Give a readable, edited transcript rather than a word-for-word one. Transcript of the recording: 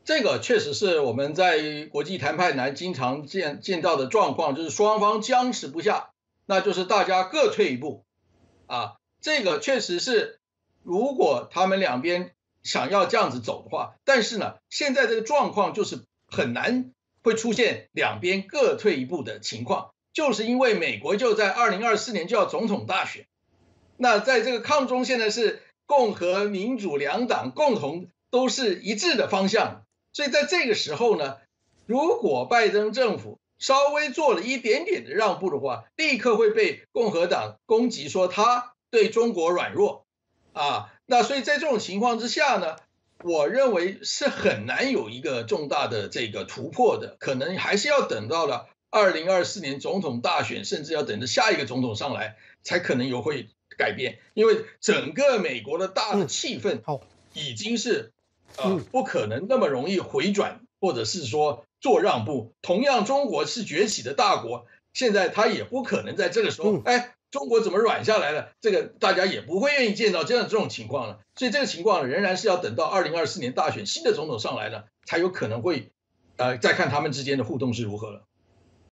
这个确实是我们在国际谈判难经常见到的状况，就是双方僵持不下，那就是大家各退一步啊。这个确实是，如果他们两边想要这样子走的话，但是呢，现在这个状况就是很难会出现两边各退一步的情况，就是因为美国就在2024年就要总统大选，那在这个抗中现在是共和民主两党共同都是一致的方向，所以在这个时候呢，如果拜登政府稍微做了一点点的让步的话，立刻会被共和党攻击说他对中国软弱啊。那所以在这种情况之下呢，我认为是很难有一个重大的这个突破的，可能还是要等到了2024年总统大选，甚至要等着下一个总统上来，才可能会改变。因为整个美国的大的气氛好， 已经是嗯不可能那么容易回转，或者是说做让步。同样，中国是崛起的大国，现在他也不可能在这个时候， 嗯， 哎，中国怎么软下来了？这个大家也不会愿意见到这种情况了。所以这个情况仍然是要等到2024年大选新的总统上来了，才有可能会，再看他们之间的互动是如何了。